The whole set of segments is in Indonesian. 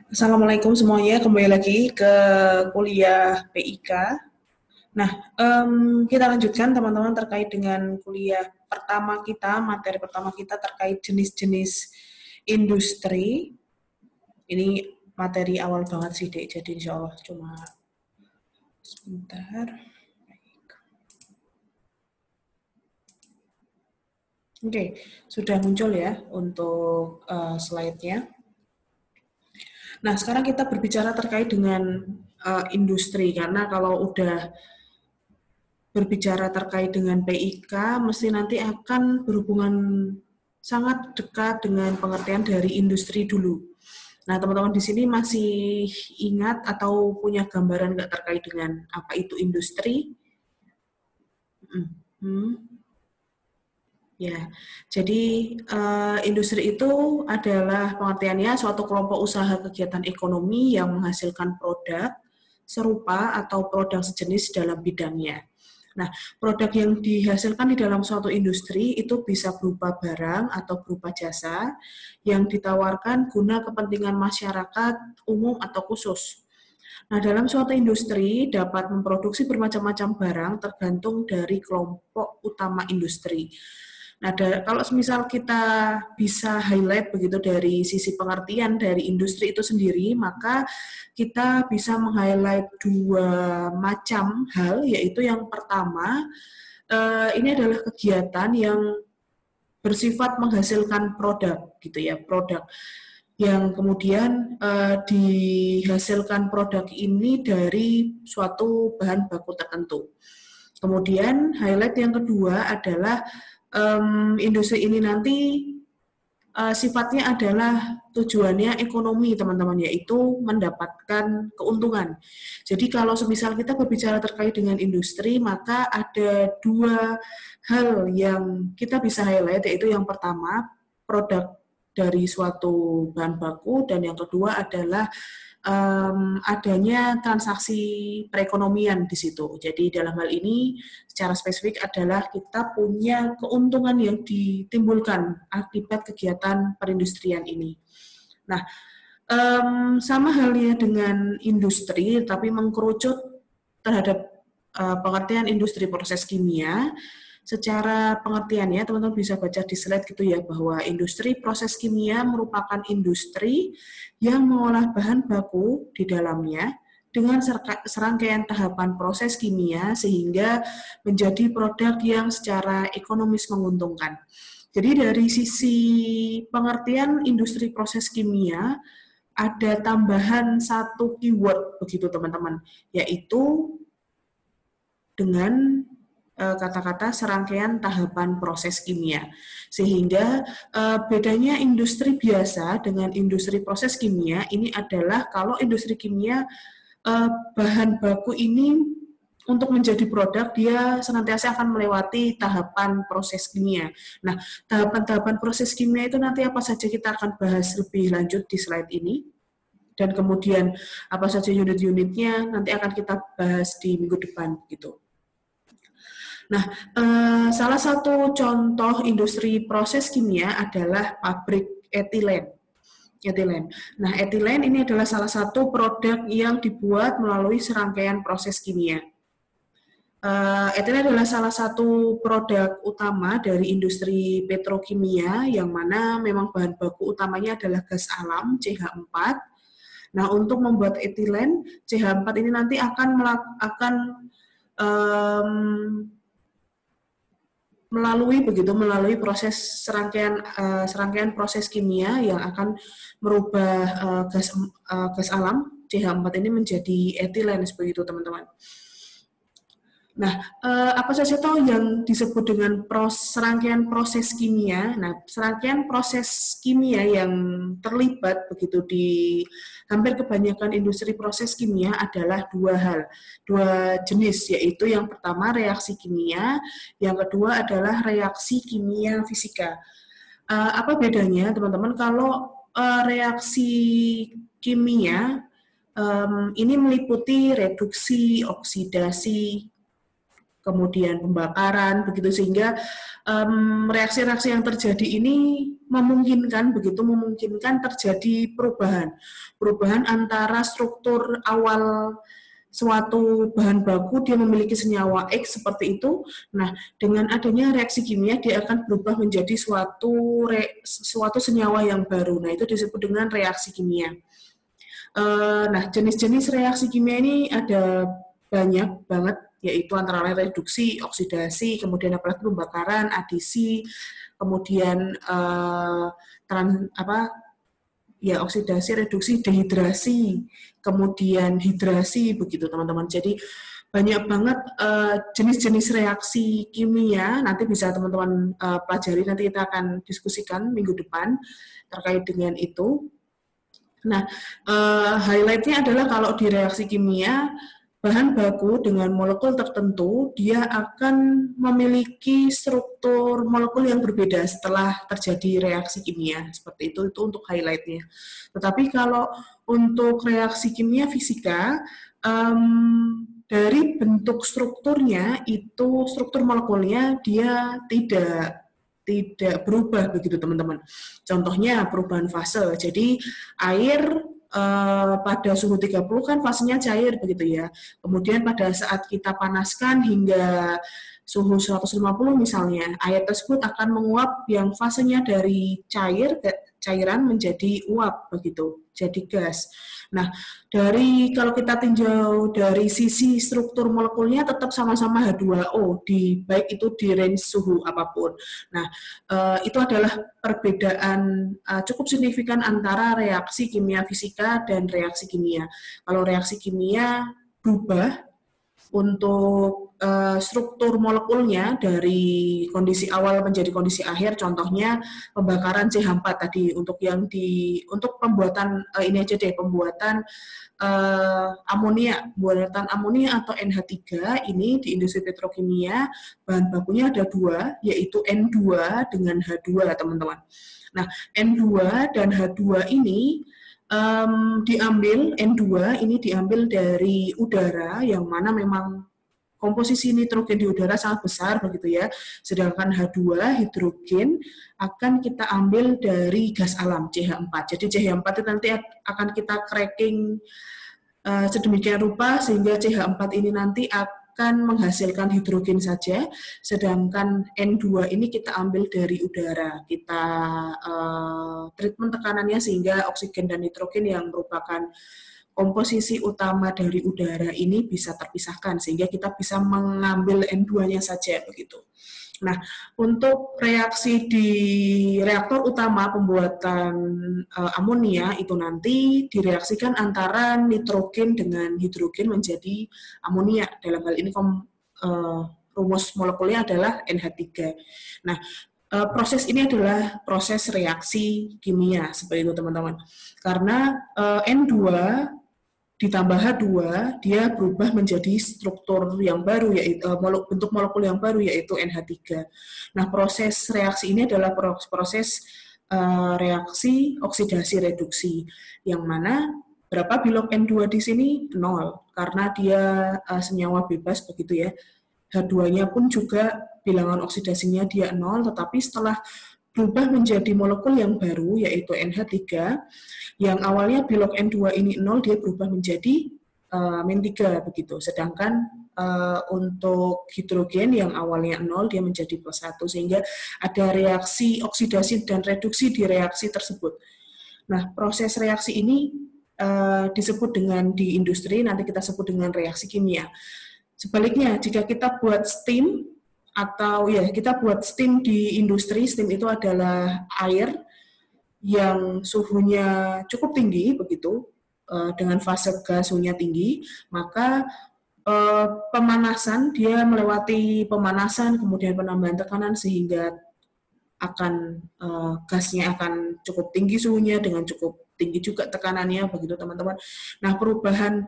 Assalamualaikum semuanya, kembali lagi ke kuliah PIK. Nah, kita lanjutkan teman-teman terkait dengan kuliah pertama kita, materi pertama kita terkait jenis-jenis industri. Ini materi awal banget sih, Dek, jadi insya Allah cuma sebentar. Oke, sudah muncul ya untuk slide-nya. Nah, sekarang kita berbicara terkait dengan industri, karena kalau udah berbicara terkait dengan PIK, mesti nanti akan berhubungan sangat dekat dengan pengertian dari industri dulu. Nah, teman-teman di sini masih ingat atau punya gambaran nggak terkait dengan apa itu industri? Hmm. Ya, jadi industri itu adalah pengertiannya suatu kelompok usaha kegiatan ekonomi yang menghasilkan produk serupa atau produk sejenis dalam bidangnya. Nah, produk yang dihasilkan di dalam suatu industri itu bisa berupa barang atau berupa jasa yang ditawarkan guna kepentingan masyarakat umum atau khusus. Nah, dalam suatu industri dapat memproduksi bermacam-macam barang tergantung dari kelompok utama industri. Nah, kalau misal kita bisa highlight begitu dari sisi pengertian dari industri itu sendiri, maka kita bisa meng-highlight dua macam hal, yaitu yang pertama, ini adalah kegiatan yang bersifat menghasilkan produk, gitu ya, produk yang kemudian dihasilkan produk ini dari suatu bahan baku tertentu. Kemudian highlight yang kedua adalah industri ini nanti sifatnya adalah tujuannya ekonomi teman-teman, yaitu mendapatkan keuntungan. Jadi kalau semisal kita berbicara terkait dengan industri, maka ada dua hal yang kita bisa highlight, yaitu yang pertama produk dari suatu bahan baku, dan yang kedua adalah adanya transaksi perekonomian di situ. Jadi dalam hal ini secara spesifik adalah kita punya keuntungan yang ditimbulkan akibat kegiatan perindustrian ini. Nah, sama halnya dengan industri, tapi mengkerucut terhadap pengertian industri proses kimia. Secara pengertiannya, teman-teman bisa baca di slide gitu ya, bahwa industri proses kimia merupakan industri yang mengolah bahan baku di dalamnya dengan serangkaian tahapan proses kimia sehingga menjadi produk yang secara ekonomis menguntungkan. Jadi dari sisi pengertian industri proses kimia, ada tambahan satu keyword begitu teman-teman, yaitu dengan kata-kata serangkaian tahapan proses kimia. Sehingga bedanya industri biasa dengan industri proses kimia ini adalah kalau industri kimia bahan baku ini untuk menjadi produk dia senantiasa akan melewati tahapan proses kimia. Nah, tahapan-tahapan proses kimia itu nanti apa saja kita akan bahas lebih lanjut di slide ini. Dan kemudian apa saja unit-unitnya nanti akan kita bahas di minggu depan gitu. Nah, salah satu contoh industri proses kimia adalah pabrik etilen. Etilen. Nah, etilen ini adalah salah satu produk yang dibuat melalui serangkaian proses kimia. Etilen adalah salah satu produk utama dari industri petrokimia yang mana memang bahan baku utamanya adalah gas alam CH4. Nah, untuk membuat etilen CH4 ini nanti akan um, melalui proses serangkaian proses kimia yang akan merubah gas alam CH4 ini menjadi etilen seperti itu teman-teman. Nah, apa saja tahu yang disebut dengan serangkaian proses kimia? Nah, serangkaian proses kimia yang terlibat begitu di hampir kebanyakan industri proses kimia adalah dua jenis, yaitu yang pertama reaksi kimia, yang kedua adalah reaksi kimia fisika. Apa bedanya, teman-teman? Kalau reaksi kimia ini meliputi reduksi, oksidasi, kemudian pembakaran, begitu, sehingga reaksi-reaksi yang terjadi ini memungkinkan terjadi perubahan antara struktur awal suatu bahan baku, dia memiliki senyawa X seperti itu. Nah, dengan adanya reaksi kimia dia akan berubah menjadi suatu senyawa yang baru. Nah, itu disebut dengan reaksi kimia. Nah, jenis-jenis reaksi kimia ini ada banyak banget, yaitu antara lain reduksi, oksidasi, kemudian apalagi pembakaran, adisi, kemudian oksidasi, reduksi, dehidrasi, kemudian hidrasi, begitu teman-teman. Jadi banyak banget jenis-jenis reaksi kimia, nanti bisa teman-teman pelajari, nanti kita akan diskusikan minggu depan terkait dengan itu. Nah, highlight-nya adalah kalau di reaksi kimia, bahan baku dengan molekul tertentu, dia akan memiliki struktur molekul yang berbeda setelah terjadi reaksi kimia. Seperti itu untuk highlight-nya. Tetapi kalau untuk reaksi kimia fisika, dari bentuk strukturnya, itu struktur molekulnya dia tidak berubah begitu teman-teman. Contohnya perubahan fase. Jadi air pada suhu 30 kan fasenya cair begitu ya. Kemudian pada saat kita panaskan hingga suhu 150 misalnya, air tersebut akan menguap yang fasenya dari cairan menjadi uap begitu. Jadi gas. Nah, kalau kita tinjau dari sisi struktur molekulnya tetap sama-sama H2O baik itu di range suhu apapun. Nah, itu adalah perbedaan cukup signifikan antara reaksi kimia fisika dan reaksi kimia. Kalau reaksi kimia berubah untuk struktur molekulnya dari kondisi awal menjadi kondisi akhir, contohnya pembakaran CH4 tadi, untuk pembuatan ini aja deh, pembuatan buatan amonia atau NH3 ini di industri petrokimia bahan bakunya ada dua, yaitu N2 dengan H2 teman-teman. Nah, N2 dan H2 ini N2 ini diambil dari udara, yang mana memang komposisi nitrogen di udara sangat besar begitu ya. Sedangkan H2 hidrogen akan kita ambil dari gas alam CH4. Jadi CH4 itu nanti akan kita cracking sedemikian rupa sehingga CH4 ini nanti akan menghasilkan hidrogen saja, sedangkan N2 ini kita ambil dari udara. Kita treatment tekanannya sehingga oksigen dan nitrogen yang merupakan komposisi utama dari udara ini bisa terpisahkan, sehingga kita bisa mengambil N2-nya saja begitu. Nah, untuk reaksi di reaktor utama pembuatan amonia itu nanti direaksikan antara nitrogen dengan hidrogen menjadi amonia. Dalam hal ini rumus molekulnya adalah NH3. Nah, proses ini adalah proses reaksi kimia seperti itu teman-teman. Karena N2 ditambah H2, dia berubah menjadi struktur yang baru, yaitu bentuk molekul yang baru, yaitu NH3. Nah, proses reaksi ini adalah proses reaksi oksidasi reduksi, yang mana berapa bilog N2 di sini? 0, karena dia senyawa bebas begitu ya. H2-nya pun juga bilangan oksidasinya dia 0, tetapi setelah berubah menjadi molekul yang baru, yaitu NH3, yang awalnya bilog N2 ini 0, dia berubah menjadi -3 begitu. Sedangkan untuk hidrogen yang awalnya 0, dia menjadi +1, sehingga ada reaksi oksidasi dan reduksi di reaksi tersebut. Nah, proses reaksi ini disebut dengan di industri, nanti kita sebut dengan reaksi kimia. Sebaliknya, jika kita buat steam, kita buat steam di industri, steam itu adalah air yang suhunya cukup tinggi begitu, dengan fase gas suhunya tinggi, maka pemanasan, dia melewati pemanasan kemudian penambahan tekanan sehingga gasnya akan cukup tinggi suhunya dengan cukup tinggi juga tekanannya begitu teman-teman. Nah, perubahan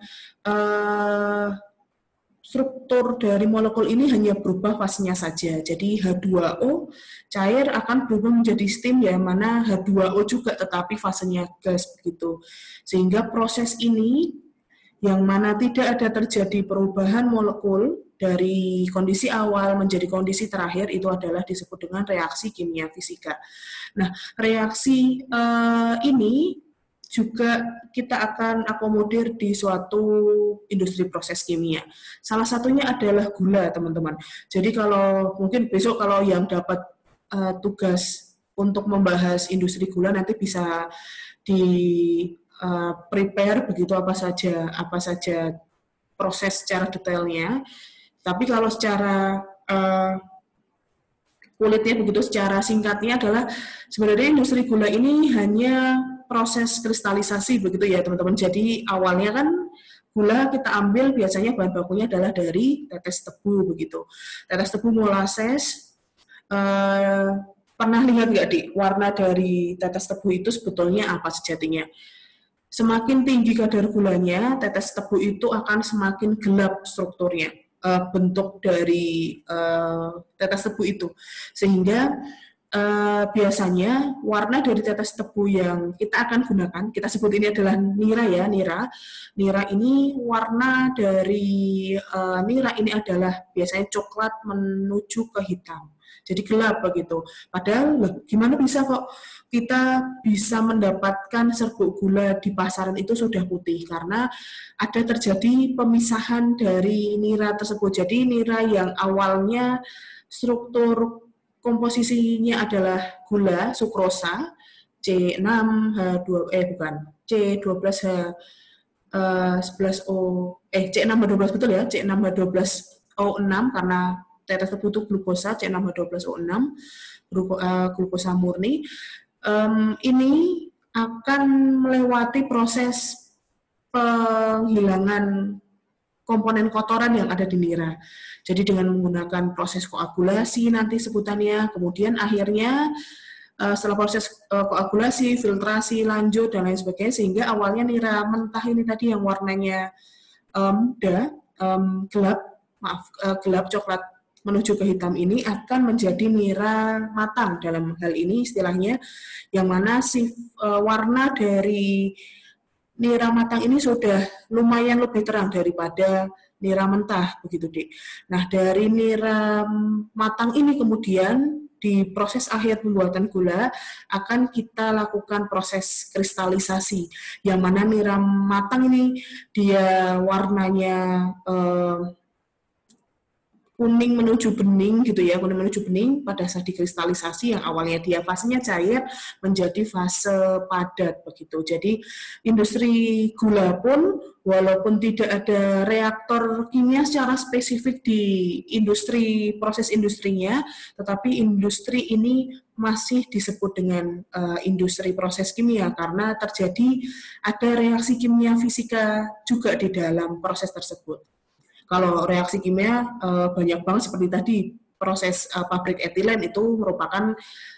struktur dari molekul ini hanya berubah fasenya saja. Jadi H2O cair akan berubah menjadi steam, yang mana H2O juga tetapi fasenya gas begitu. Sehingga proses ini yang mana tidak ada terjadi perubahan molekul dari kondisi awal menjadi kondisi terakhir itu adalah disebut dengan reaksi kimia fisika. Nah, reaksi ini juga kita akan akomodir di suatu industri proses kimia. Salah satunya adalah gula, teman-teman. Jadi kalau mungkin besok kalau yang dapat tugas untuk membahas industri gula nanti bisa di prepare begitu apa saja proses secara detailnya. Tapi kalau secara kulitnya begitu, secara singkatnya adalah sebenarnya industri gula ini hanya proses kristalisasi begitu ya teman-teman. Jadi awalnya kan gula kita ambil biasanya bahan bakunya adalah dari tetes tebu begitu. Tetes tebu molasses. Pernah lihat nggak di warna dari tetes tebu itu sebetulnya apa sejatinya? Semakin tinggi kadar gulanya, tetes tebu itu akan semakin gelap strukturnya, bentuk dari tetes tebu itu. Sehingga biasanya warna dari tetes tebu yang kita akan gunakan, kita sebut ini adalah nira ya, nira. Nira ini warna dari nira ini adalah biasanya coklat menuju ke hitam. Jadi gelap begitu. Padahal gimana bisa kok kita bisa mendapatkan serbuk gula di pasaran itu sudah putih, karena ada terjadi pemisahan dari nira tersebut. Jadi nira yang awalnya struktur komposisinya adalah gula sukrosa C6H2 C12H 11O C6H12 betul ya, C6H12O6 karena tetes tebu itu glukosa C6H12O6 glukosa murni. Ini akan melewati proses penghilangan komponen kotoran yang ada di nira. Jadi dengan menggunakan proses koagulasi nanti sebutannya, kemudian akhirnya setelah proses koagulasi, filtrasi, lanjut, dan lain sebagainya, sehingga awalnya nira mentah ini tadi yang warnanya muda, gelap coklat menuju ke hitam ini akan menjadi nira matang dalam hal ini istilahnya, yang mana warna dari nira matang ini sudah lumayan lebih terang daripada nira mentah begitu Dik. Nah dari nira matang ini kemudian di proses akhir pembuatan gula akan kita lakukan proses kristalisasi, yang mana nira matang ini dia warnanya kuning menuju bening gitu ya, kuning menuju bening pada saat dikristalisasi yang awalnya dia fasenya cair menjadi fase padat begitu. Jadi industri gula pun walaupun tidak ada reaktor kimia secara spesifik di industri proses industrinya, tetapi industri ini masih disebut dengan industri proses kimia karena terjadi ada reaksi kimia fisika juga di dalam proses tersebut. Kalau reaksi kimia banyak banget seperti tadi proses pabrik etilen itu merupakan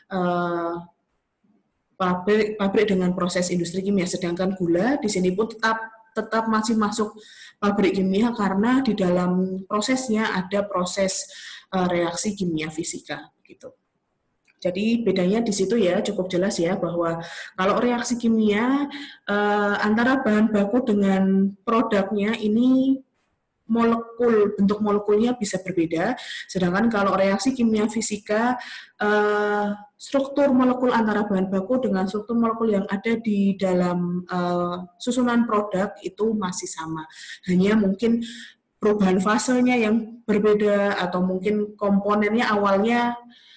pabrik dengan proses industri kimia, sedangkan gula di sini pun tetap masih masuk pabrik kimia karena di dalam prosesnya ada proses reaksi kimia fisika gitu. Jadi bedanya di situ ya cukup jelas ya bahwa kalau reaksi kimia antara bahan baku dengan produknya ini bentuk molekulnya bisa berbeda, sedangkan kalau reaksi kimia fisika struktur molekul antara bahan baku dengan struktur molekul yang ada di dalam susunan produk itu masih sama, hanya mungkin perubahan fasenya yang berbeda atau mungkin komponennya awalnya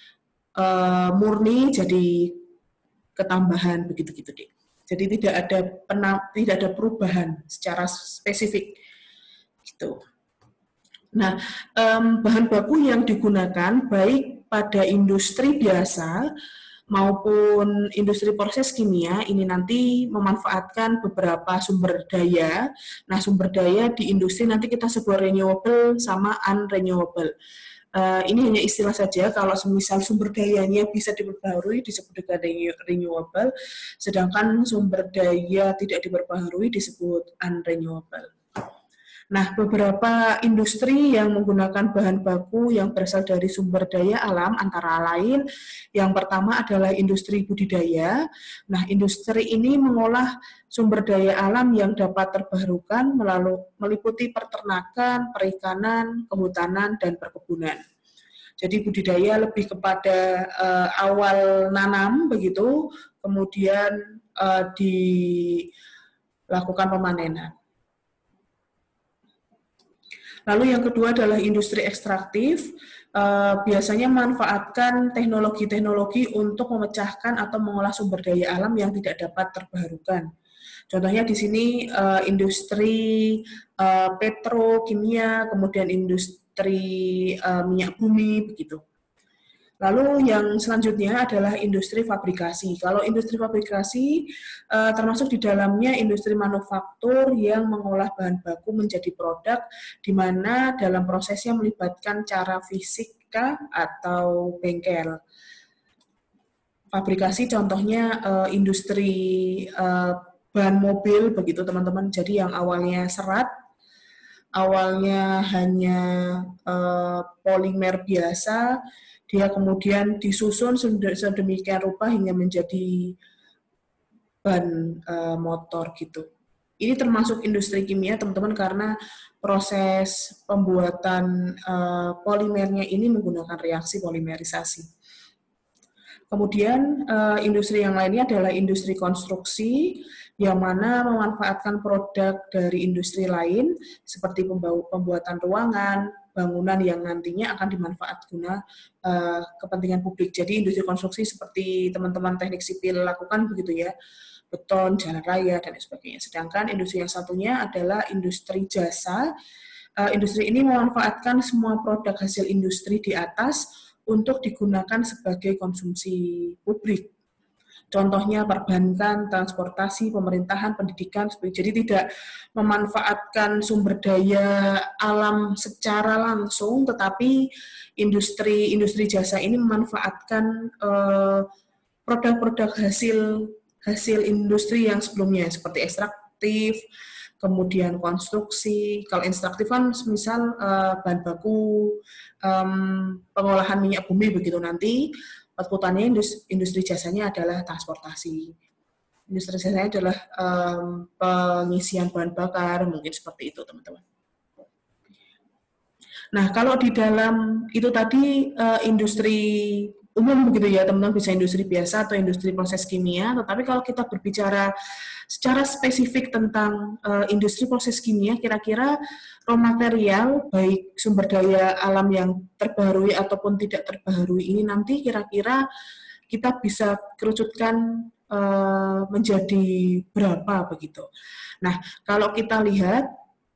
murni jadi ketambahan begitu-gitu deh. Jadi tidak ada perubahan secara spesifik. Gitu. Nah, bahan baku yang digunakan baik pada industri biasa maupun industri proses kimia ini nanti memanfaatkan beberapa sumber daya. Nah, sumber daya di industri nanti kita sebut renewable sama unrenewable. Ini hanya istilah saja, kalau semisal sumber dayanya bisa diperbaharui disebut dengan renewable, sedangkan sumber daya tidak diperbaharui disebut unrenewable. Nah, beberapa industri yang menggunakan bahan baku yang berasal dari sumber daya alam antara lain, yang pertama adalah industri budidaya. Nah, industri ini mengolah sumber daya alam yang dapat terbarukan meliputi peternakan, perikanan, kehutanan, dan perkebunan. Jadi budidaya lebih kepada awal nanam begitu, kemudian dilakukan pemanenan. Lalu yang kedua adalah industri ekstraktif, biasanya memanfaatkan teknologi-teknologi untuk memecahkan atau mengolah sumber daya alam yang tidak dapat terbarukan. Contohnya di sini industri petrokimia, kemudian industri minyak bumi, begitu. Lalu yang selanjutnya adalah industri fabrikasi. Kalau industri fabrikasi termasuk di dalamnya industri manufaktur yang mengolah bahan baku menjadi produk, di mana dalam prosesnya melibatkan cara fisika atau bengkel. Fabrikasi contohnya industri bahan mobil, begitu teman-teman. Jadi yang awalnya serat, awalnya hanya polimer biasa, dia kemudian disusun sedemikian rupa hingga menjadi ban motor gitu. Ini termasuk industri kimia teman-teman karena proses pembuatan polimernya ini menggunakan reaksi polimerisasi. Kemudian industri yang lainnya adalah industri konstruksi yang mana memanfaatkan produk dari industri lain seperti pembuatan ruangan, bangunan yang nantinya akan dimanfaat guna kepentingan publik. Jadi industri konstruksi seperti teman-teman teknik sipil lakukan begitu ya, beton, jalan raya, dan sebagainya. Sedangkan industri yang satunya adalah industri jasa. Industri ini memanfaatkan semua produk hasil industri di atas untuk digunakan sebagai konsumsi publik. Contohnya perbankan, transportasi, pemerintahan, pendidikan, jadi tidak memanfaatkan sumber daya alam secara langsung, tetapi industri jasa ini memanfaatkan produk-produk hasil industri yang sebelumnya seperti ekstraktif, kemudian konstruksi. Kalau ekstraktif kan misal bahan baku pengolahan minyak bumi begitu, nanti outputannya industri jasanya adalah transportasi. Industri jasanya adalah pengisian bahan bakar, mungkin seperti itu teman-teman. Nah, kalau di dalam itu tadi industri umum begitu ya teman-teman, bisa industri biasa atau industri proses kimia, tetapi kalau kita berbicara secara spesifik tentang industri proses kimia, kira-kira raw material, baik sumber daya alam yang terbaharui ataupun tidak terbaharui ini nanti kira-kira kita bisa kerucutkan menjadi berapa begitu. Nah, kalau kita lihat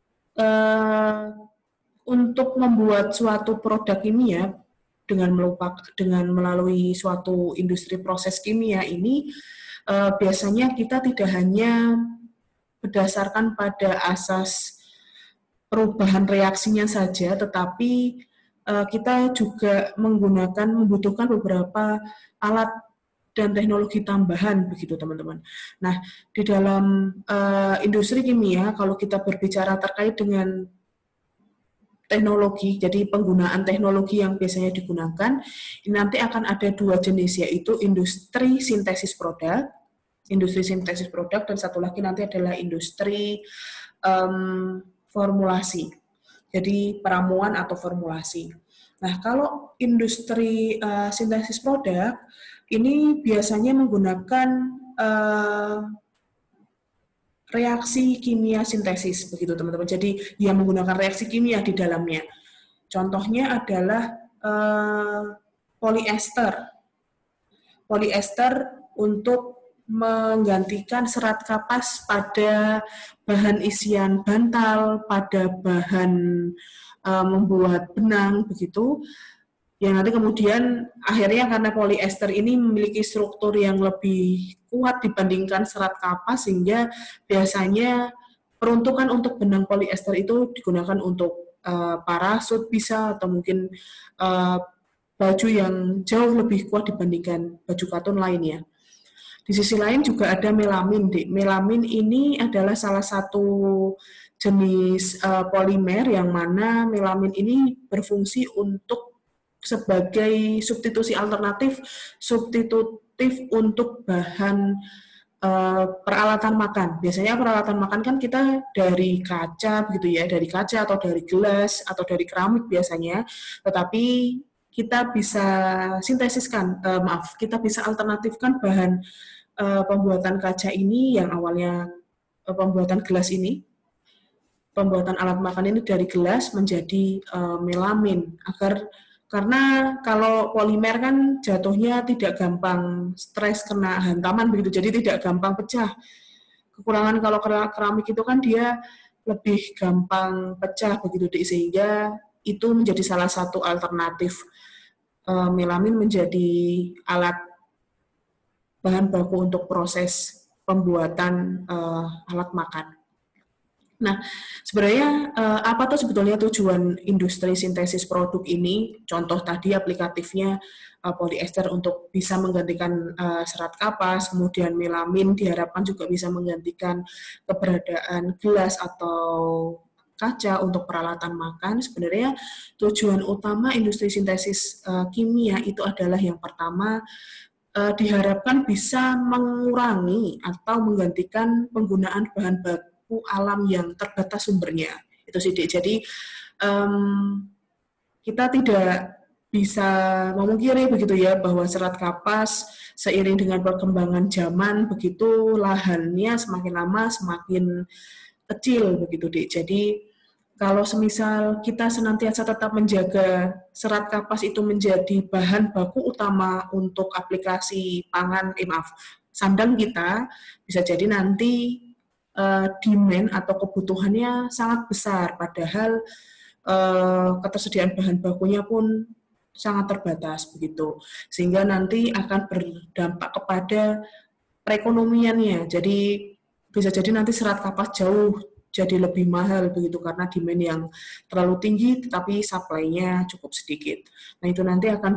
untuk membuat suatu produk kimia dengan melalui suatu industri proses kimia ini biasanya kita tidak hanya berdasarkan pada asas perubahan reaksinya saja, tetapi kita juga membutuhkan beberapa alat dan teknologi tambahan begitu teman-teman. Nah, di dalam industri kimia kalau kita berbicara terkait dengan teknologi, jadi penggunaan teknologi yang biasanya digunakan, ini nanti akan ada dua jenis, yaitu industri sintesis produk, dan satu lagi nanti adalah industri formulasi, jadi peramuan atau formulasi. Nah, kalau industri sintesis produk, ini biasanya menggunakan reaksi kimia sintesis, begitu teman-teman. Jadi yang menggunakan reaksi kimia di dalamnya. Contohnya adalah polyester. Polyester untuk menggantikan serat kapas pada bahan isian bantal, pada bahan membuat benang, begitu. Yang nanti kemudian akhirnya karena polyester ini memiliki struktur yang lebih kuat dibandingkan serat kapas, sehingga biasanya peruntukan untuk benang polyester itu digunakan untuk parasut bisa, atau mungkin baju yang jauh lebih kuat dibandingkan baju katun lainnya. Di sisi lain juga ada melamin. Melamin ini adalah salah satu jenis polimer yang mana melamin ini berfungsi untuk sebagai substitutif untuk bahan peralatan makan. Biasanya peralatan makan kan kita dari kaca begitu ya, dari kaca atau dari gelas atau dari keramik biasanya. Tetapi kita bisa kita bisa alternatifkan bahan pembuatan kaca ini yang awalnya pembuatan gelas ini, pembuatan alat makan ini dari gelas menjadi melamin karena kalau polimer kan jatuhnya tidak gampang stres kena hantaman begitu, jadi tidak gampang pecah. Kekurangan kalau keramik itu kan dia lebih gampang pecah begitu, sehingga itu menjadi salah satu alternatif melamin menjadi alat bahan baku untuk proses pembuatan alat makan. Nah, sebenarnya apa tuh sebetulnya tujuan industri sintesis produk ini? Contoh tadi aplikatifnya polyester untuk bisa menggantikan serat kapas, kemudian melamin diharapkan juga bisa menggantikan keberadaan gelas atau kaca untuk peralatan makan. Sebenarnya tujuan utama industri sintesis kimia itu adalah yang pertama, diharapkan bisa mengurangi atau menggantikan penggunaan bahan baku alam yang terbatas sumbernya. Itu sih, Jadi kita tidak bisa memungkiri begitu ya bahwa serat kapas seiring dengan perkembangan zaman begitu lahannya semakin lama semakin kecil begitu, Jadi kalau semisal kita senantiasa tetap menjaga serat kapas itu menjadi bahan baku utama untuk aplikasi sandang kita, bisa jadi nanti demand atau kebutuhannya sangat besar, padahal ketersediaan bahan bakunya pun sangat terbatas begitu, sehingga nanti akan berdampak kepada perekonomiannya. Jadi bisa jadi nanti serat kapas jauh jadi lebih mahal begitu karena demand yang terlalu tinggi tetapi supply-nya cukup sedikit. Nah, itu nanti akan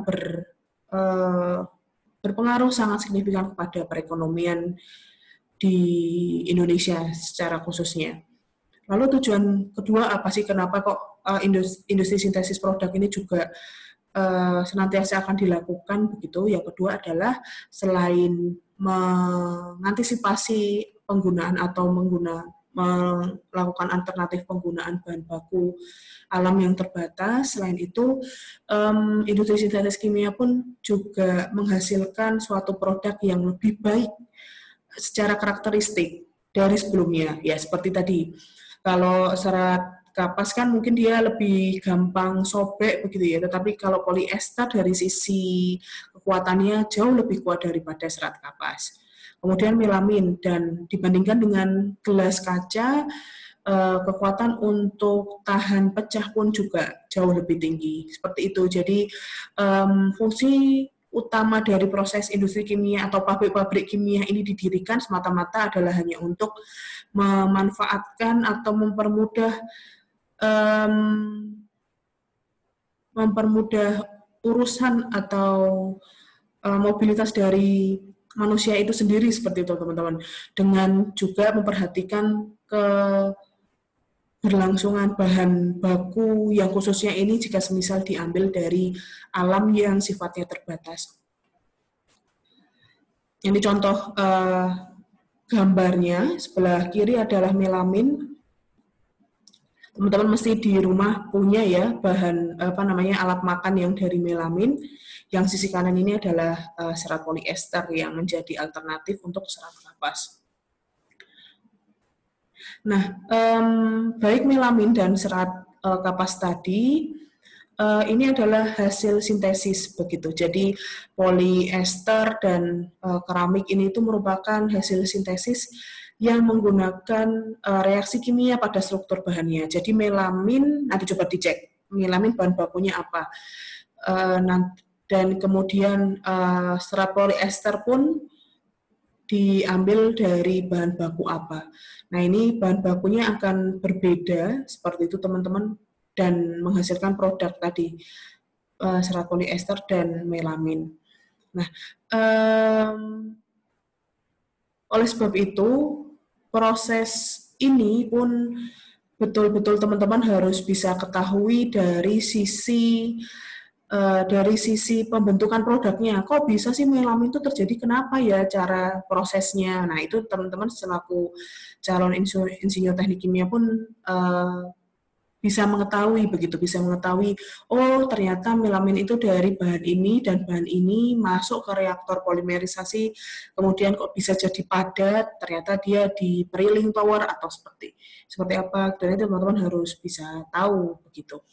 berpengaruh sangat signifikan kepada perekonomian di Indonesia secara khususnya. Lalu tujuan kedua apa sih, kenapa kok industri sintesis produk ini juga senantiasa akan dilakukan begitu? Yang kedua adalah selain mengantisipasi penggunaan atau melakukan alternatif penggunaan bahan baku alam yang terbatas, selain itu industri sintesis kimia pun juga menghasilkan suatu produk yang lebih baik secara karakteristik dari sebelumnya. Ya, seperti tadi, kalau serat kapas kan mungkin dia lebih gampang sobek begitu ya, tetapi kalau polyester dari sisi kekuatannya jauh lebih kuat daripada serat kapas. Kemudian melamin, dan dibandingkan dengan gelas kaca, kekuatan untuk tahan pecah pun juga jauh lebih tinggi. Seperti itu. Jadi fungsi utama dari proses industri kimia atau pabrik-pabrik kimia ini didirikan semata-mata adalah hanya untuk memanfaatkan atau mempermudah urusan atau mobilitas dari manusia itu sendiri, seperti itu teman-teman, dengan juga memperhatikan keberlangsungan bahan baku yang khususnya ini jika semisal diambil dari alam yang sifatnya terbatas. Ini contoh gambarnya, sebelah kiri adalah melamin. Teman-teman mesti di rumah punya ya bahan alat makan yang dari melamin. Yang sisi kanan ini adalah serat polyester yang menjadi alternatif untuk serat kapas. Nah, baik melamin dan serat kapas tadi ini adalah hasil sintesis begitu. Jadi polyester dan keramik ini itu merupakan hasil sintesis yang menggunakan reaksi kimia pada struktur bahannya. Jadi melamin, nanti coba dicek melamin bahan bakunya apa. Dan kemudian serat polyester pun diambil dari bahan baku apa. Nah, ini bahan bakunya akan berbeda seperti itu teman-teman, dan menghasilkan produk tadi serat polyester dan melamin. Nah, oleh sebab itu proses ini pun betul-betul teman-teman harus bisa ketahui dari sisi pembentukan produknya. Kok bisa sih melamin itu terjadi? Kenapa ya cara prosesnya? Nah, itu teman-teman selaku calon insinyur teknik kimia pun bisa mengetahui begitu, bisa mengetahui, oh ternyata melamin itu dari bahan ini dan bahan ini masuk ke reaktor polimerisasi, kemudian kok bisa jadi padat, ternyata dia di peeling power atau seperti apa, dan itu teman-teman harus bisa tahu begitu.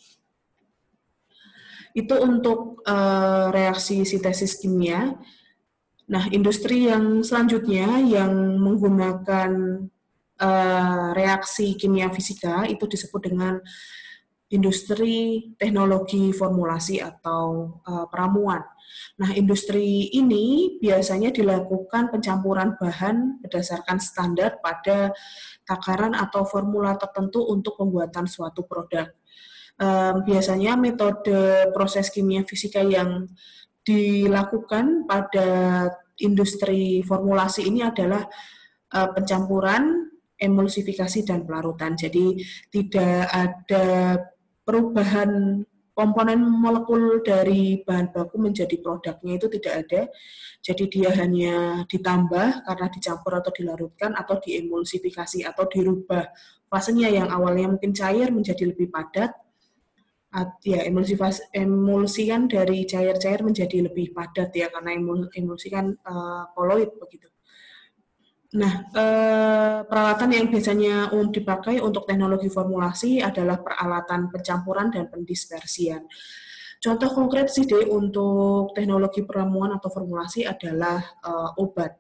Itu untuk reaksi sintesis kimia. Nah, industri yang selanjutnya yang menggunakan reaksi kimia fisika itu disebut dengan industri teknologi formulasi atau peramuan. Nah, industri ini biasanya dilakukan pencampuran bahan berdasarkan standar pada takaran atau formula tertentu untuk pembuatan suatu produk. Biasanya metode proses kimia fisika yang dilakukan pada industri formulasi ini adalah pencampuran, emulsifikasi, dan pelarutan. Jadi tidak ada perubahan komponen molekul dari bahan baku menjadi produknya, itu tidak ada. Jadi dia hanya ditambah karena dicampur atau dilarutkan atau diemulsifikasi atau dirubah fasenya yang awalnya mungkin cair menjadi lebih padat. Ya, emulsi kan dari cair-cair menjadi lebih padat ya, karena emulsi kan koloid begitu. Nah, peralatan yang biasanya umum dipakai untuk teknologi formulasi adalah peralatan pencampuran dan pendispersian. Contoh konkret sih deh untuk teknologi peramuan atau formulasi adalah obat.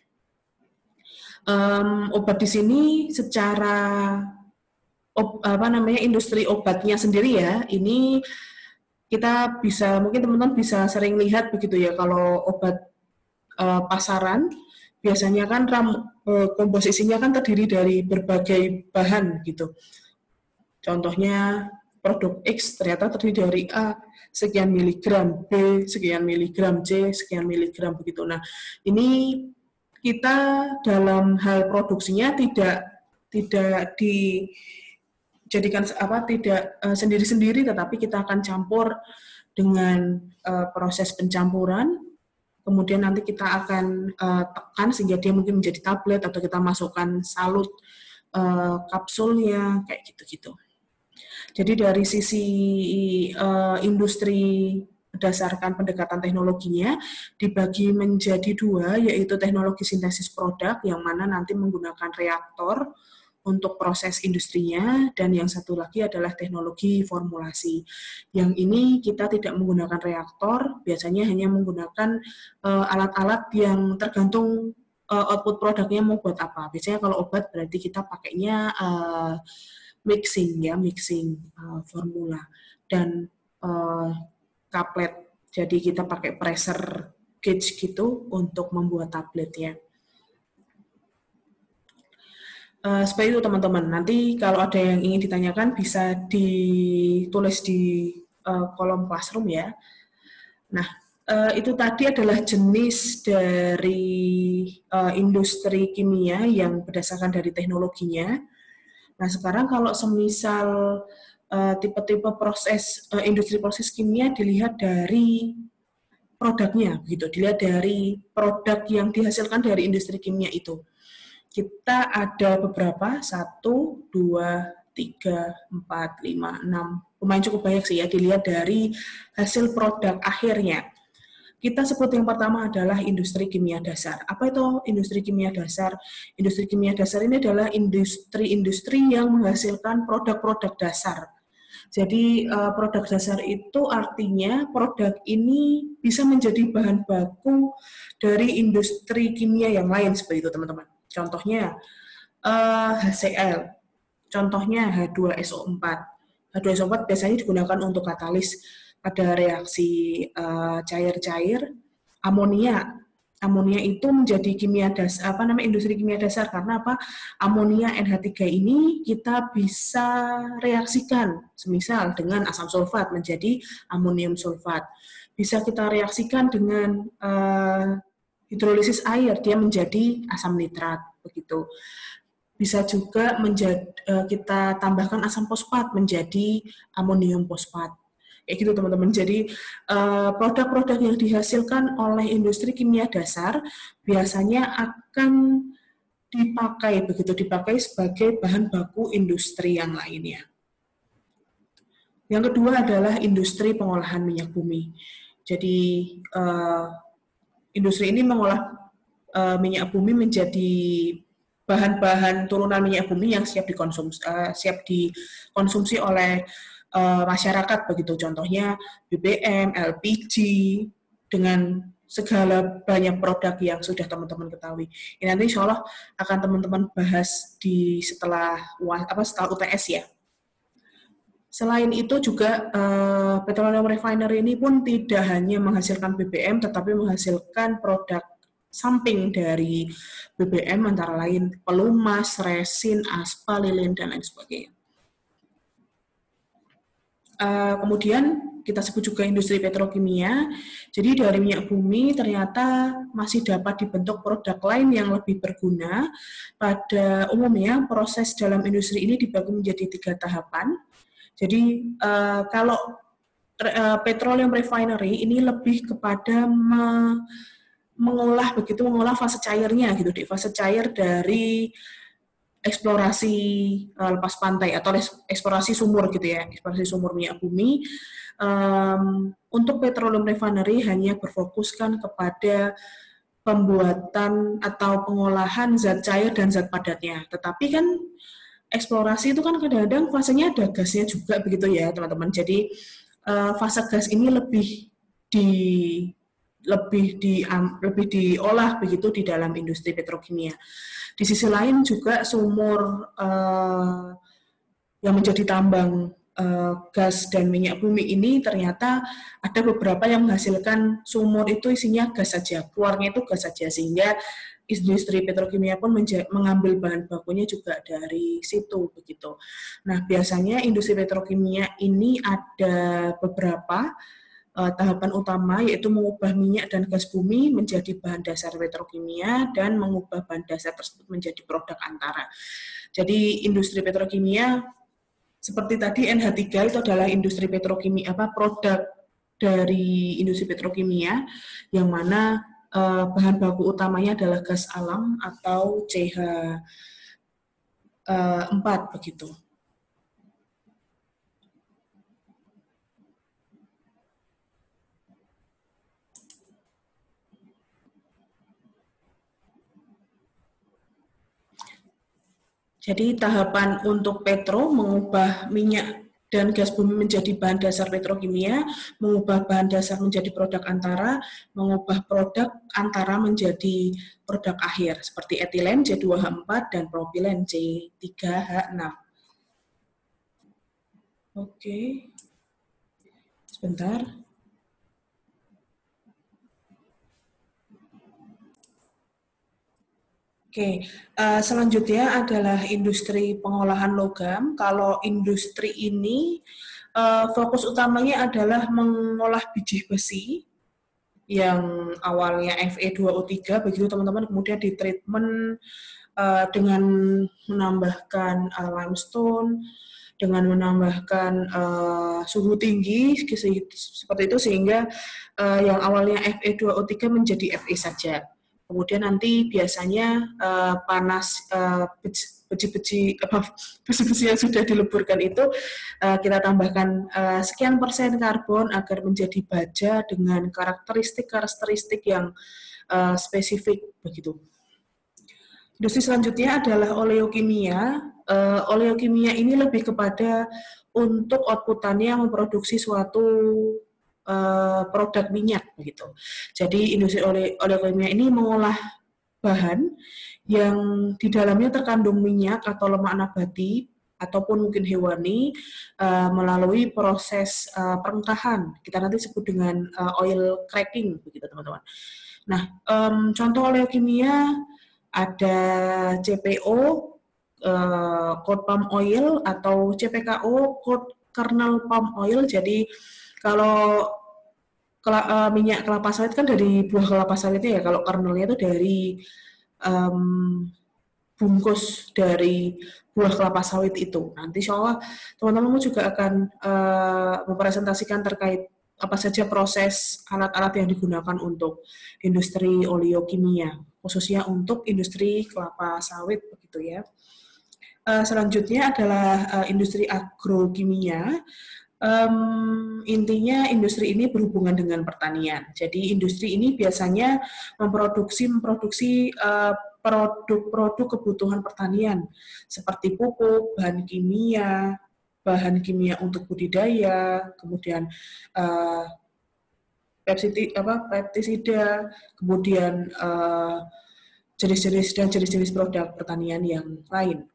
Obat di sini secara industri obatnya sendiri ya, ini kita bisa, mungkin teman-teman bisa sering lihat begitu ya, kalau obat pasaran biasanya kan komposisinya kan terdiri dari berbagai bahan gitu. Contohnya produk X ternyata terdiri dari A sekian miligram, B sekian miligram, C sekian miligram begitu. Nah, ini kita dalam hal produksinya tidak dijadikan tidak sendiri-sendiri, tetapi kita akan campur dengan proses pencampuran. Kemudian nanti kita akan tekan sehingga dia mungkin menjadi tablet, atau kita masukkan salut kapsulnya kayak gitu-gitu. Jadi dari sisi industri berdasarkan pendekatan teknologinya dibagi menjadi dua, yaitu teknologi sintesis produk yang mana nanti menggunakan reaktor untuk proses industrinya, dan yang satu lagi adalah teknologi formulasi. Yang ini kita tidak menggunakan reaktor, biasanya hanya menggunakan alat-alat yang tergantung output produknya mau buat apa. Biasanya kalau obat berarti kita pakainya mixing formula dan kaplet. Jadi kita pakai pressure gauge gitu untuk membuat tabletnya. Seperti itu teman-teman. Nanti kalau ada yang ingin ditanyakan bisa ditulis di kolom classroom ya. Nah, itu tadi adalah jenis dari industri kimia yang berdasarkan dari teknologinya. Nah, sekarang kalau semisal tipe-tipe proses industri proses kimia dilihat dari produknya, gitu. Dilihat dari produk yang dihasilkan dari industri kimia itu. Kita ada beberapa, 1, 2, 3, 4, 5, 6, lumayan cukup banyak sih ya, dilihat dari hasil produk akhirnya. Kita sebut yang pertama adalah industri kimia dasar. Apa itu industri kimia dasar? Industri kimia dasar ini adalah industri-industri yang menghasilkan produk-produk dasar. Jadi produk dasar itu artinya produk ini bisa menjadi bahan baku dari industri kimia yang lain, seperti itu teman-teman. Contohnya HCl, contohnya H2SO4. H2SO4 biasanya digunakan untuk katalis pada reaksi cair-cair. Amonia. Amonia itu menjadi kimia dasar, industri kimia dasar, karena apa? Amonia NH3 ini kita bisa reaksikan, semisal dengan asam sulfat menjadi amonium sulfat. Bisa kita reaksikan dengan hidrolisis air, dia menjadi asam nitrat, begitu. bisa juga kita tambahkan asam fosfat menjadi amonium fosfat. Kayak gitu teman-teman. Jadi produk-produk yang dihasilkan oleh industri kimia dasar biasanya akan dipakai sebagai bahan baku industri yang lainnya. Yang kedua adalah industri pengolahan minyak bumi. Jadi industri ini mengolah minyak bumi menjadi bahan-bahan turunan minyak bumi yang siap dikonsumsi oleh masyarakat begitu. Contohnya BBM, LPG dengan segala banyak produk yang sudah teman-teman ketahui. Ini nanti insya Allah akan teman-teman bahas setelah UTS ya. Selain itu juga petroleum refinery ini pun tidak hanya menghasilkan BBM, tetapi menghasilkan produk samping dari BBM antara lain pelumas, resin, aspal, lilin, dan lain sebagainya. Kemudian kita sebut juga industri petrokimia. Jadi dari minyak bumi ternyata masih dapat dibentuk produk lain yang lebih berguna. Pada umumnya proses dalam industri ini dibagi menjadi 3 tahapan. Jadi kalau petroleum refinery ini lebih kepada mengolah fase cairnya gitu, di fase cair dari eksplorasi lepas pantai atau eksplorasi sumur gitu ya, eksplorasi sumur minyak bumi. Untuk petroleum refinery hanya berfokuskan kepada pembuatan atau pengolahan zat cair dan zat padatnya. Tetapi kan eksplorasi itu kan kadang-kadang fasenya ada gasnya juga begitu ya teman-teman. Jadi fase gas ini lebih diolah begitu di dalam industri petrokimia. Di sisi lain juga sumur yang menjadi tambang gas dan minyak bumi ini ternyata ada beberapa yang menghasilkan sumur itu isinya gas saja, keluarnya itu gas saja, sehingga industri petrokimia pun mengambil bahan bakunya juga dari situ begitu. Nah, biasanya industri petrokimia ini ada beberapa tahapan utama, yaitu mengubah minyak dan gas bumi menjadi bahan dasar petrokimia dan mengubah bahan dasar tersebut menjadi produk antara. Jadi industri petrokimia seperti tadi NH3 itu adalah industri petrokimia, produk dari industri petrokimia yang mana bahan baku utamanya adalah gas alam atau CH4 begitu. Jadi tahapan untuk petro mengubah minyak dan gas bumi menjadi bahan dasar petrokimia, mengubah bahan dasar menjadi produk antara, mengubah produk antara menjadi produk akhir seperti etilen C2H4 dan propilen C3H6. Oke, sebentar. Oke, selanjutnya adalah industri pengolahan logam. Kalau industri ini fokus utamanya adalah mengolah biji besi yang awalnya Fe2O3, begitu teman-teman, kemudian ditreatment dengan menambahkan limestone, dengan menambahkan suhu tinggi seperti itu, sehingga yang awalnya Fe2O3 menjadi Fe saja. Kemudian nanti biasanya panas besi-besi yang sudah dileburkan itu kita tambahkan sekian persen karbon agar menjadi baja dengan karakteristik yang spesifik begitu. Industri selanjutnya adalah oleokimia. Oleokimia ini lebih kepada untuk outputannya memproduksi suatu produk minyak begitu. Jadi industri oleokimia ini mengolah bahan yang di dalamnya terkandung minyak atau lemak nabati ataupun mungkin hewani melalui proses perengkahan. Kita nanti sebut dengan oil cracking begitu teman-teman. Nah, contoh oleokimia ada CPO, crude palm oil, atau CPKO, crude kernel palm oil. Jadi kalau minyak kelapa sawit kan dari buah kelapa sawitnya ya, kalau kernelnya itu dari bungkus dari buah kelapa sawit itu. Nanti insya Allah teman-teman juga akan mempresentasikan terkait apa saja proses alat-alat yang digunakan untuk industri oleokimia, khususnya untuk industri kelapa sawit begitu ya. Selanjutnya adalah industri agrokimia. Intinya industri ini berhubungan dengan pertanian. Jadi industri ini biasanya memproduksi produk-produk kebutuhan pertanian seperti pupuk, bahan kimia untuk budidaya, kemudian pestisida, kemudian jenis-jenis produk pertanian yang lain.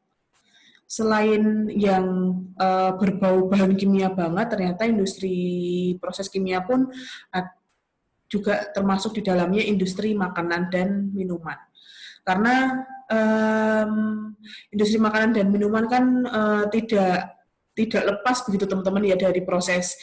Selain yang berbau bahan kimia banget, ternyata industri proses kimia pun juga termasuk di dalamnya industri makanan dan minuman. Karena industri makanan dan minuman kan tidak lepas begitu teman-teman ya dari proses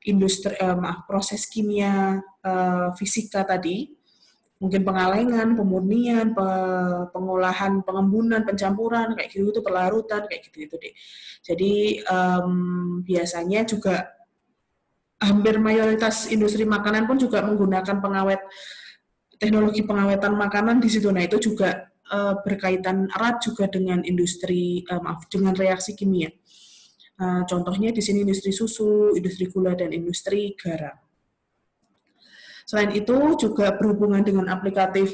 proses kimia fisika tadi. Mungkin pengalengan, pemurnian, pengolahan, pengembunan, pencampuran, kayak gitu, itu perlarutan, kayak gitu deh. Jadi biasanya juga hampir mayoritas industri makanan pun juga menggunakan teknologi pengawetan makanan di situ. Nah itu juga berkaitan erat juga dengan dengan reaksi kimia. Contohnya di sini industri susu, industri gula, dan industri garam. Selain itu juga berhubungan dengan aplikatif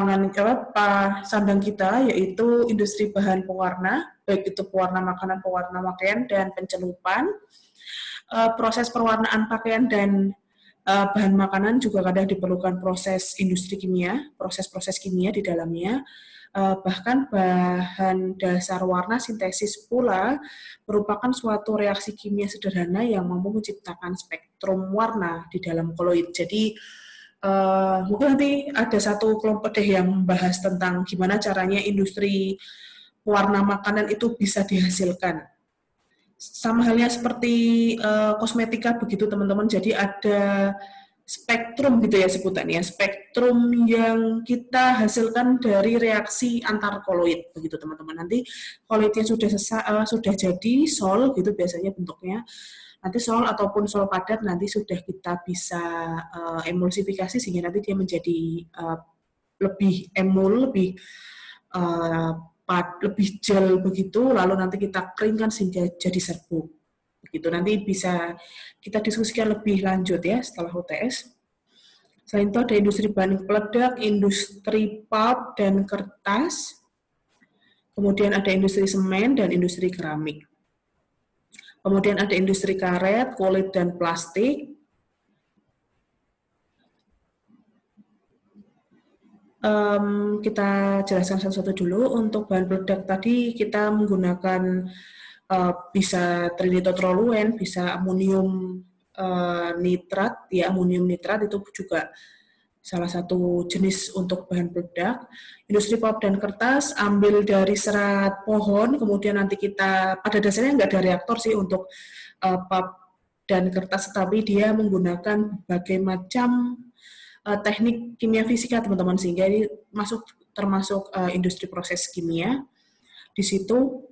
sandang kita, yaitu industri bahan pewarna, baik itu pewarna makanan, pewarna pakaian, dan pencelupan. Proses perwarnaan pakaian dan bahan makanan juga kadang diperlukan proses industri kimia, proses-proses kimia di dalamnya. Bahkan bahan dasar warna sintesis pula merupakan suatu reaksi kimia sederhana yang mampu menciptakan spektrum warna di dalam koloid. Jadi mungkin nanti ada satu kelompok deh yang membahas tentang gimana caranya industri pewarna makanan itu bisa dihasilkan. Sama halnya seperti kosmetika begitu teman-teman. Jadi ada spektrum gitu ya sebutannya, spektrum yang kita hasilkan dari reaksi antar koloid begitu teman-teman. Nanti koloidnya sudah jadi sol gitu biasanya bentuknya. Nanti sol ataupun sol padat nanti sudah kita bisa emulsifikasi sehingga nanti dia menjadi lebih lebih gel begitu, lalu nanti kita keringkan sehingga jadi serbuk. Begitu nanti bisa kita diskusikan lebih lanjut ya setelah UTS. Selain itu ada industri bahan peledak, industri pulp dan kertas, kemudian ada industri semen dan industri keramik. Kemudian ada industri karet, kulit, dan plastik. Kita jelaskan satu-satu dulu. Untuk bahan peledak tadi kita menggunakan bisa trinitrotoluen, bisa amonium nitrat. Ya, amonium nitrat itu juga salah satu jenis untuk bahan peledak. Industri pulp dan kertas ambil dari serat pohon, kemudian nanti kita pada dasarnya nggak ada reaktor sih untuk pulp dan kertas, tetapi dia menggunakan berbagai macam teknik kimia fisika teman-teman sehingga ini termasuk industri proses kimia. Di situ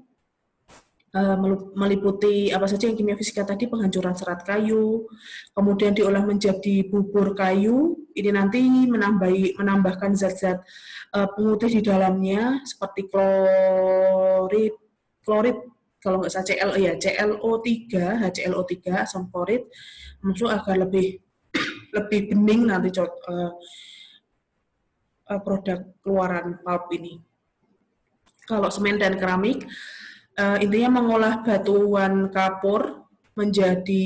meliputi apa saja yang kimia fisika tadi, penghancuran serat kayu, kemudian diolah menjadi bubur kayu, ini nanti menambahkan zat-zat pemutih di dalamnya seperti klorid kalau nggak salah ClO3, HClO3, asam klorid, maksud agar lebih bening nanti produk keluaran pulp ini. Kalau semen dan keramik, intinya mengolah batuan kapur menjadi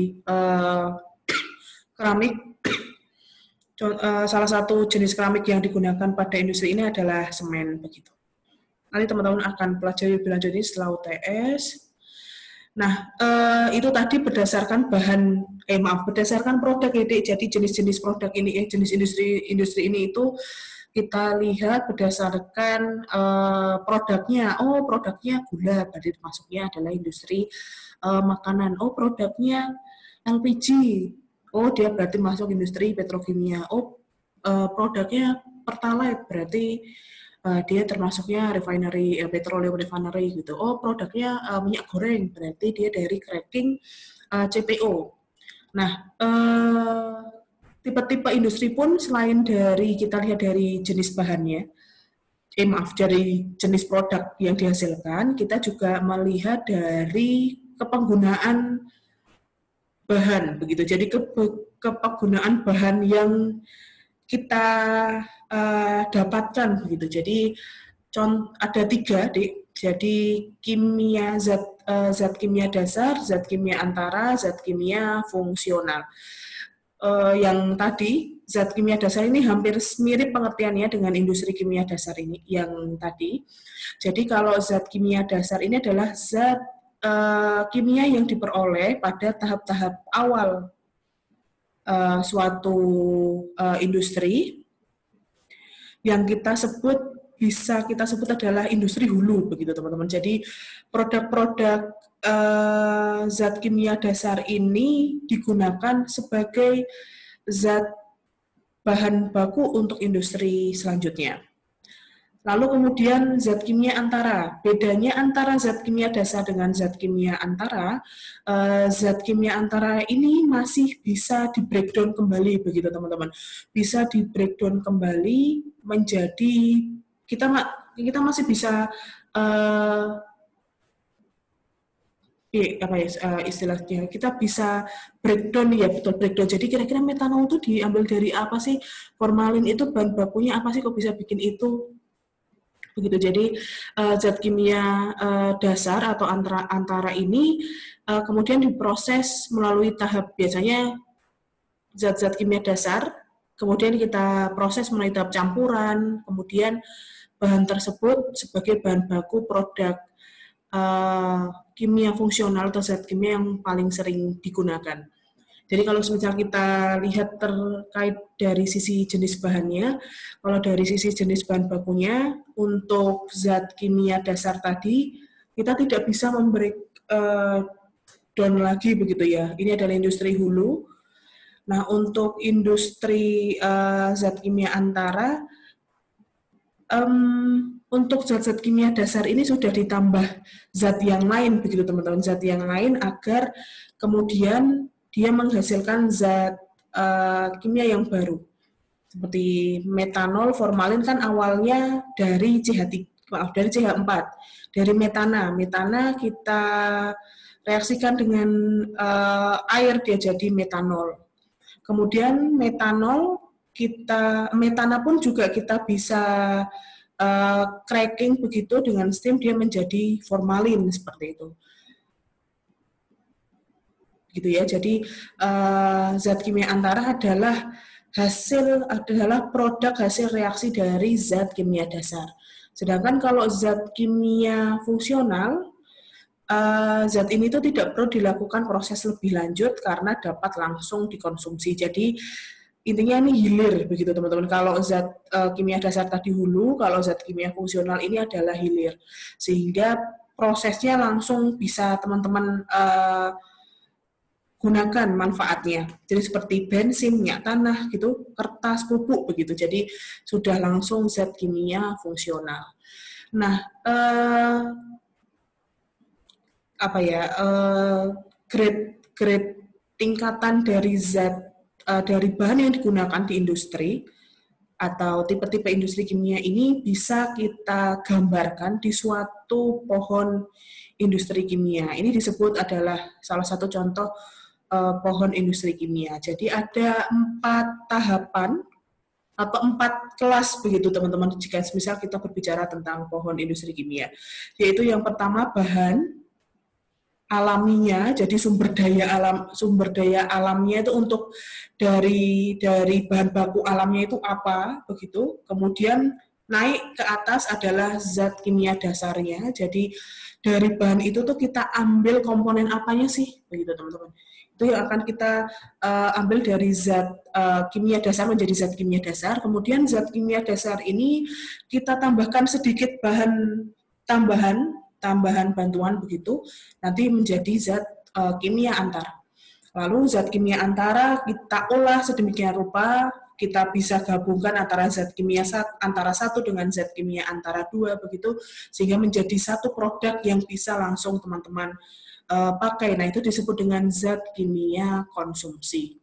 keramik. Salah satu jenis keramik yang digunakan pada industri ini adalah semen begitu. Nanti teman-teman akan pelajari lebih lanjut ini setelah UTS. Nah, itu tadi berdasarkan berdasarkan produk ini. Jadi jenis-jenis produk ini, jenis industri ini itu kita lihat berdasarkan produknya. Oh, produknya gula, berarti masuknya adalah industri makanan. Oh, produknya LPG. Oh, dia berarti masuk industri petrokimia. Oh, produknya Pertalite, berarti dia termasuknya refinery, petroleum refinery gitu. Oh, produknya minyak goreng, berarti dia dari cracking CPO. Nah, tipe-tipe industri pun selain dari kita lihat dari jenis bahannya, dari jenis produk yang dihasilkan, kita juga melihat dari kepenggunaan bahan begitu. Jadi kepenggunaan bahan yang kita dapatkan begitu. Jadi ada 3, Dik. Jadi zat kimia dasar, zat kimia antara, zat kimia fungsional. Yang tadi zat kimia dasar ini hampir mirip pengertiannya dengan industri kimia dasar ini yang tadi. Jadi kalau zat kimia dasar ini adalah zat kimia yang diperoleh pada tahap-tahap awal suatu industri yang bisa kita sebut adalah industri hulu begitu teman-teman. Jadi produk-produk zat kimia dasar ini digunakan sebagai zat bahan baku untuk industri selanjutnya. Lalu kemudian zat kimia antara. Bedanya antara zat kimia dasar dengan zat kimia antara, zat kimia antara ini masih bisa di breakdown kembali begitu teman-teman. Bisa di breakdown kembali menjadi kita masih bisa istilahnya kita bisa breakdown, ya betul, breakdown. Jadi kira-kira metanol itu diambil dari apa sih, formalin itu bahan bakunya apa sih kok bisa bikin itu begitu. Jadi zat kimia dasar atau antara ini kemudian diproses melalui tahap, biasanya zat-zat kimia dasar kemudian kita proses melalui tahap campuran, kemudian bahan tersebut sebagai bahan baku produk kimia fungsional atau zat kimia yang paling sering digunakan. Jadi kalau misal kita lihat terkait dari sisi jenis bahannya, kalau dari sisi jenis bahan bakunya, untuk zat kimia dasar tadi, kita tidak bisa memberi down lagi begitu ya. Ini adalah industri hulu. Nah, untuk industri zat kimia antara, untuk zat-zat kimia dasar ini sudah ditambah zat yang lain begitu teman-teman, zat yang lain agar kemudian dia menghasilkan zat kimia yang baru. Seperti metanol, formalin kan awalnya dari dari CH4, dari metana. Metana kita reaksikan dengan air, dia jadi metanol. Kemudian metana pun juga kita bisa cracking begitu dengan steam, dia menjadi formalin seperti itu. Gitu ya. Jadi zat kimia antara adalah produk hasil reaksi dari zat kimia dasar. Sedangkan kalau zat kimia fungsional, zat ini itu tidak perlu dilakukan proses lebih lanjut karena dapat langsung dikonsumsi. Jadi intinya ini hilir begitu teman-teman. Kalau zat kimia dasar tadi hulu, kalau zat kimia fungsional ini adalah hilir. Sehingga prosesnya langsung bisa teman-teman gunakan manfaatnya. Jadi seperti bensin, minyak tanah gitu, kertas, pupuk begitu. Jadi sudah langsung zat kimia fungsional. Nah, grade tingkatan dari dari bahan yang digunakan di industri atau tipe-tipe industri kimia ini bisa kita gambarkan di suatu pohon industri kimia. Ini disebut adalah salah satu contoh pohon industri kimia. Jadi ada 4 tahapan atau 4 kelas begitu teman-teman jika misal kita berbicara tentang pohon industri kimia. Yaitu yang pertama bahan alaminya, jadi sumber daya alamnya itu untuk dari bahan baku alamnya itu apa begitu. Kemudian naik ke atas adalah zat kimia dasarnya. Jadi dari bahan itu tuh kita ambil komponen apanya sih begitu teman-teman. Itu yang akan kita ambil dari zat kimia dasar menjadi zat kimia dasar. Kemudian zat kimia dasar ini kita tambahkan sedikit bahan tambahan bantuan begitu, nanti menjadi zat kimia antara. Lalu zat kimia antara kita olah sedemikian rupa, kita bisa gabungkan antara zat kimia antara satu dengan zat kimia antara dua begitu, sehingga menjadi satu produk yang bisa langsung teman-teman pakai. Nah, itu disebut dengan zat kimia konsumsi.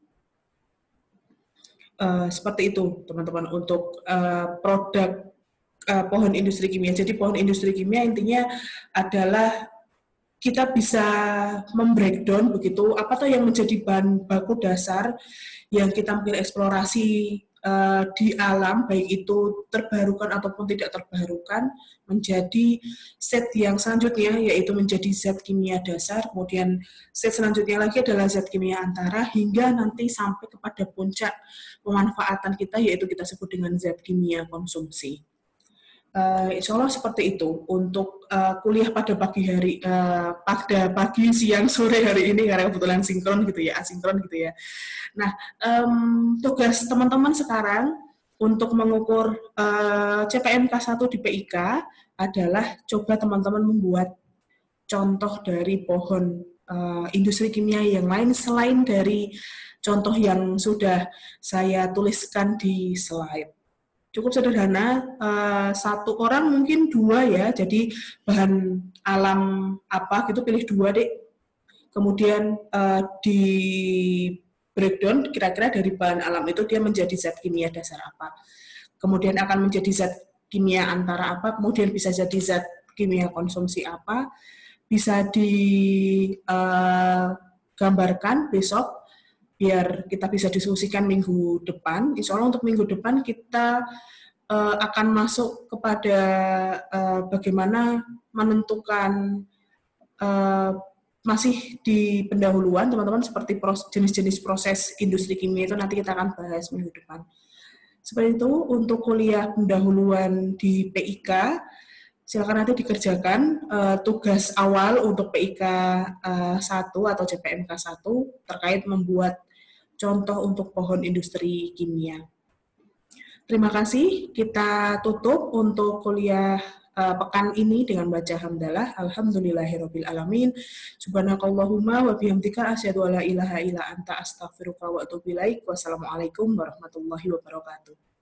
Seperti itu, teman-teman, untuk produk pohon industri kimia. Jadi pohon industri kimia intinya adalah kita bisa membreakdown begitu apa tuh yang menjadi bahan baku dasar yang kita mungkin eksplorasi di alam, baik itu terbarukan ataupun tidak terbarukan, menjadi set yang selanjutnya, yaitu menjadi zat kimia dasar, kemudian set selanjutnya lagi adalah zat kimia antara, hingga nanti sampai kepada puncak pemanfaatan kita, yaitu kita sebut dengan zat kimia konsumsi. Insya Allah seperti itu untuk kuliah pada pagi, siang, sore hari ini, karena kebetulan sinkron gitu ya, asinkron gitu ya. Nah, tugas teman-teman sekarang untuk mengukur CPMK 1 di PIK adalah coba teman-teman membuat contoh dari pohon industri kimia yang lain selain dari contoh yang sudah saya tuliskan di slide. Cukup sederhana, satu orang mungkin dua ya, jadi bahan alam apa gitu pilih dua deh, kemudian di breakdown kira-kira dari bahan alam itu dia menjadi zat kimia dasar apa, kemudian akan menjadi zat kimia antara apa, kemudian bisa jadi zat kimia konsumsi apa, bisa digambarkan besok biar kita bisa diskusikan minggu depan. Insya Allah untuk minggu depan kita akan masuk kepada bagaimana menentukan masih di pendahuluan, teman-teman, seperti jenis-jenis proses industri kimia itu nanti kita akan bahas minggu depan. Seperti itu untuk kuliah pendahuluan di PIK. Silakan nanti dikerjakan tugas awal untuk PIK 1 atau CPMK 1 terkait membuat contoh untuk pohon industri kimia. Terima kasih. Kita tutup untuk kuliah pekan ini dengan baca hamdalah. Alhamdulillahirabbil alamin. Subhanakallahumma wa bihamdika asyhadu alla ilaha illa anta astaghfiruka wa atubu ilaik. Wassalamualaikum warahmatullahi wabarakatuh.